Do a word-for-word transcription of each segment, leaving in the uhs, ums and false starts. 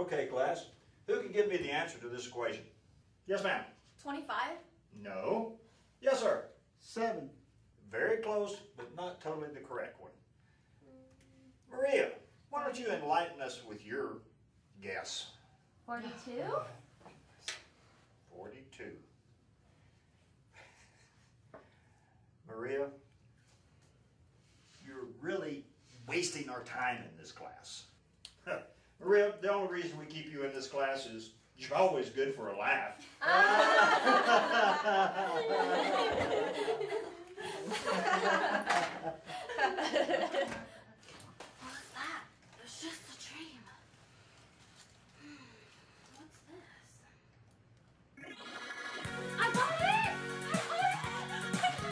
Okay, class. Who can give me the answer to this equation? Yes, ma'am. twenty-five? No. Yes, sir. Seven. Very close, but not totally the correct one. Maria, why don't you enlighten us with your guess? forty-two? forty-two. Maria, you're really wasting our time in this class. Maria, the only reason we keep you in this class is you're always good for a laugh. What was that? It was just a dream. What's this? I got it! I got it! I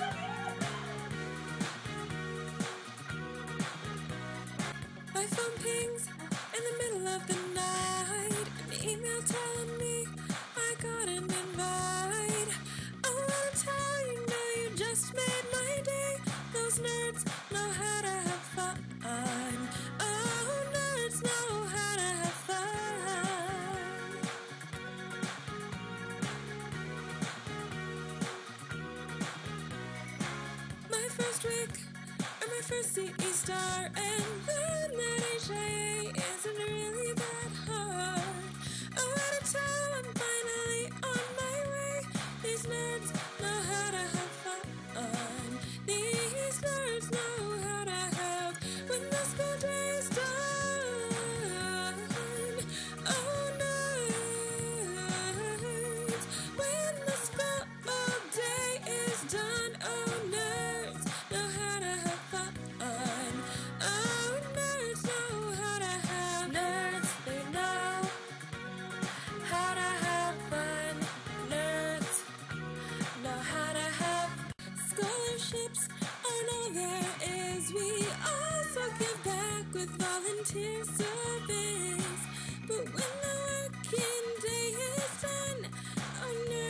got it! My phone pings in the middle of the night. An email telling me I got an invite. I wanna tell you, no, you just made my day. Those nerds know how to have fun. Oh, nerds know how to have fun. My first week, or my first C E star, and the night H I A isn't really that hard. Oh, what a time, I'm finally on my way. These nerds know how to have fun. These nerds know how to have when the school day is done. Oh, nerds, when the school day is done. Oh, nerds know how to have fun. Oh, nerds know how to have nerds. They know how to have fun. Nerds know how to have scholarships. Aren't all there is. We also give back with volunteer service. But when the working day is done, oh, nerds